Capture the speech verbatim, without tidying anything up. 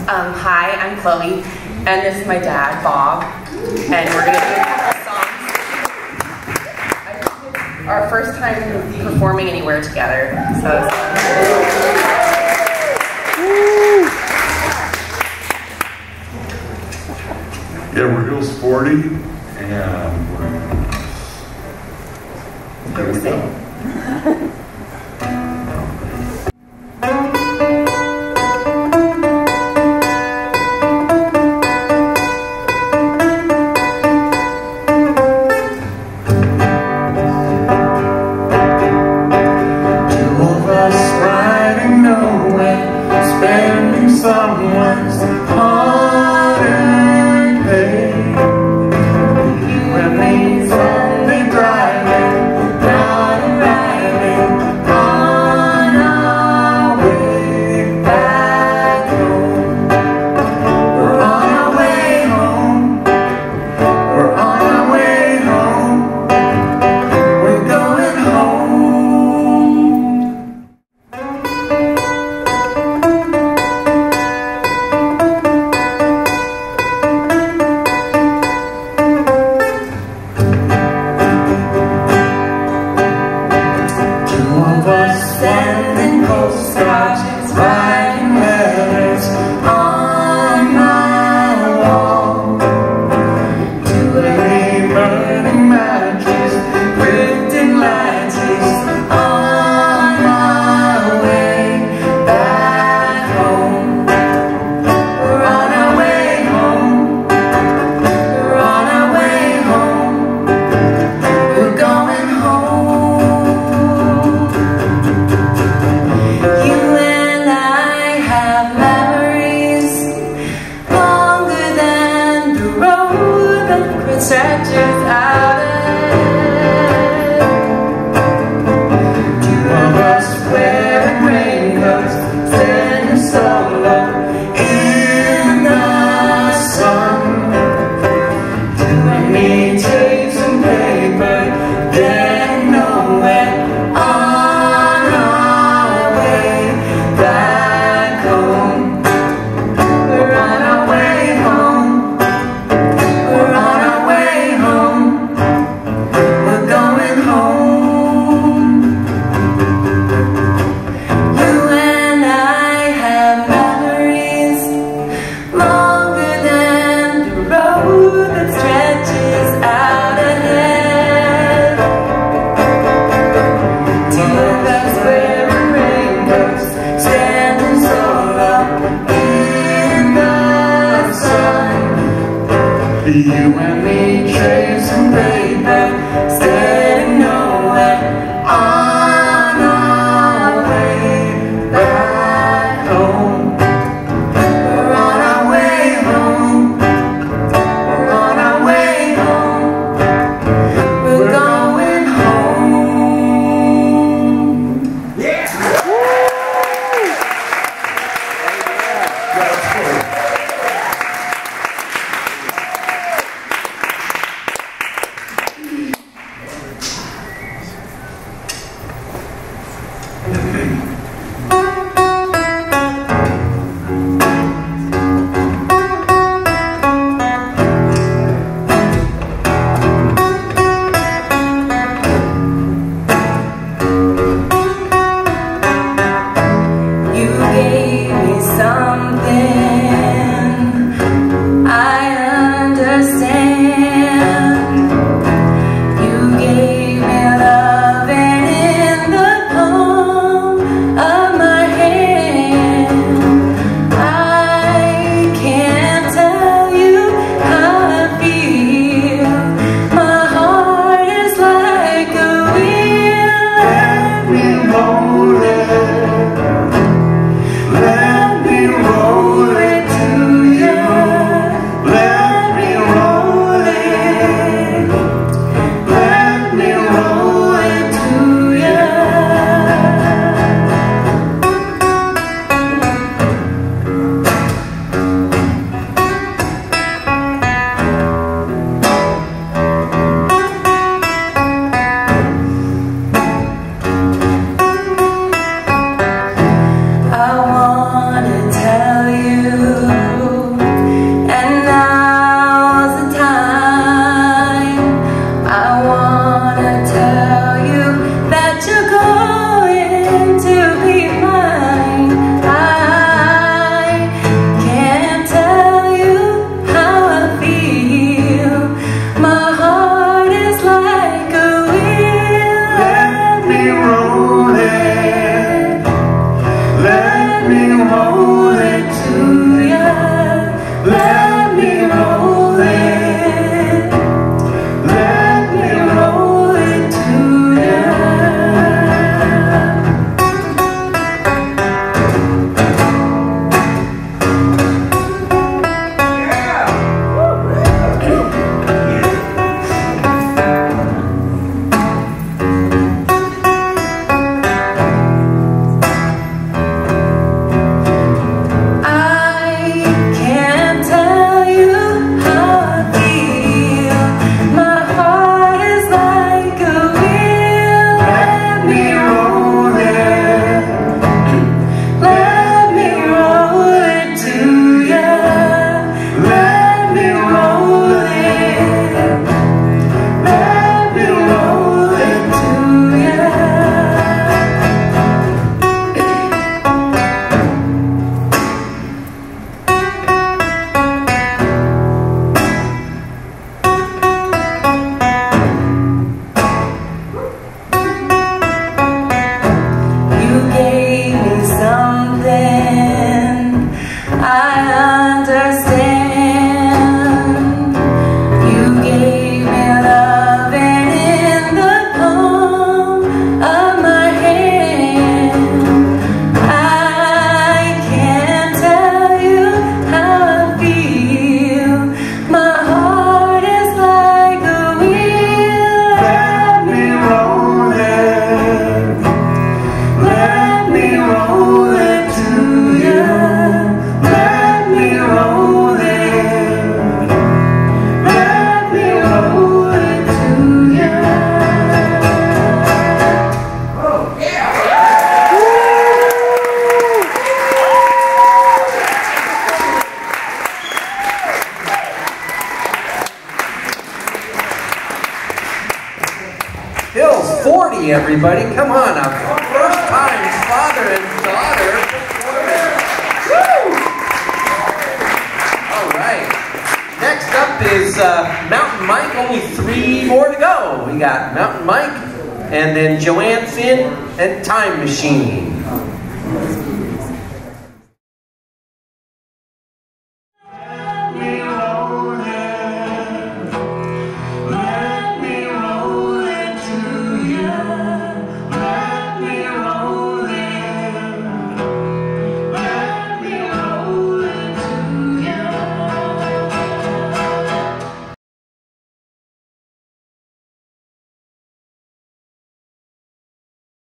Um, hi, I'm Chloe, and this is my dad, Bob, and we're going to do a couple songs. I think it's our first time performing anywhere together, so it's fun. Yeah, we're Hills forty, and Here we go. Someone's heart and pain. You and me only driving, not arriving on our way back home. We're on our way home. We're on our way home. We're going home. Sending postcards, writing letters on my wall. To a burning matches, drifting latches on our way back home. We're on our way home. We're on our way home. We're going home. You and I have memories longer than the road that stretches out ahead. Two of us wearing raincoats, standing solo in the sun. You and me chasing paper, getting nowhere on our way back home. We're on our way home. We're on our way home. We're going home. You and I have memories longer than the road that stretches out ahead. Two of us wearing raincoats, standing solo in the sun. You and me chasing paper, standing nowhere on our way back home. We're on our way home. We're on our way home. We're going home. Yeah! McCartney, everybody. Come on, a first time father and daughter performance. Woo! All right. Next up is uh, Mountain Mike. Only three more to go. We got Mountain Mike, and then Joanne Finn and Time Machine.